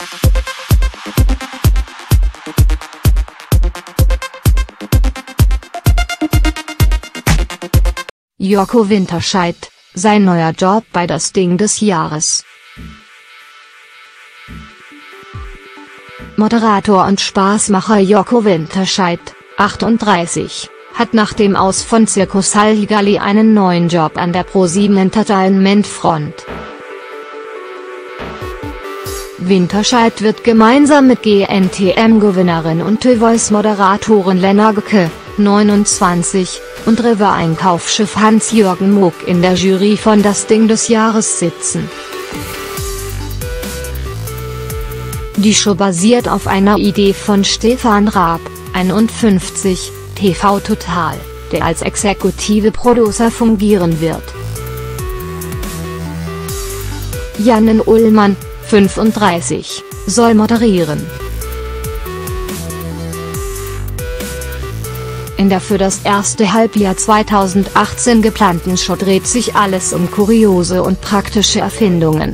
Joko Winterscheid, sein neuer Job bei Das Ding des Jahres. Moderator und Spaßmacher Joko Winterscheid, 38, hat nach dem Aus von Circus Halligalli einen neuen Job an der ProSieben Entertainment Front. Winterscheid wird gemeinsam mit GNTM-Gewinnerin und The Voice-Moderatorin Lena Göcke, 29, und Rewe-Einkaufschef Hans-Jürgen Muck in der Jury von Das Ding des Jahres sitzen. Die Show basiert auf einer Idee von Stefan Raab, 51, TV Total, der als exekutive Producer fungieren wird. Janin Ullmann, 35, soll moderieren. In der für das erste Halbjahr 2018 geplanten Show dreht sich alles um kuriose und praktische Erfindungen.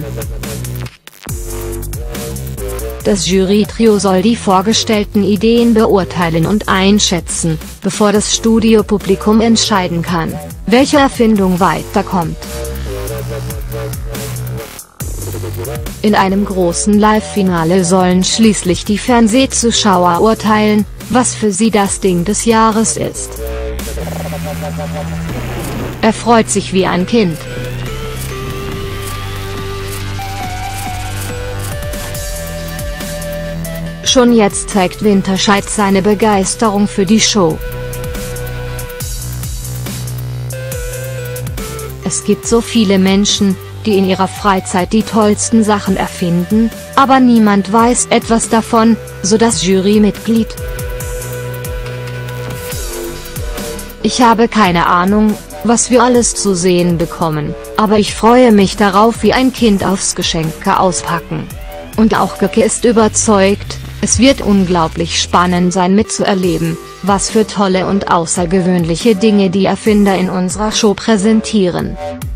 Das Jurytrio soll die vorgestellten Ideen beurteilen und einschätzen, bevor das Studiopublikum entscheiden kann, welche Erfindung weiterkommt. In einem großen Live-Finale sollen schließlich die Fernsehzuschauer urteilen, was für sie das Ding des Jahres ist. Er freut sich wie ein Kind. Schon jetzt zeigt Winterscheid seine Begeisterung für die Show. Es gibt so viele Menschen, die in ihrer Freizeit die tollsten Sachen erfinden, aber niemand weiß etwas davon, so das Jurymitglied. Ich habe keine Ahnung, was wir alles zu sehen bekommen, aber ich freue mich darauf wie ein Kind aufs Geschenke auspacken. Und auch Göcke ist überzeugt, es wird unglaublich spannend sein mitzuerleben, was für tolle und außergewöhnliche Dinge die Erfinder in unserer Show präsentieren.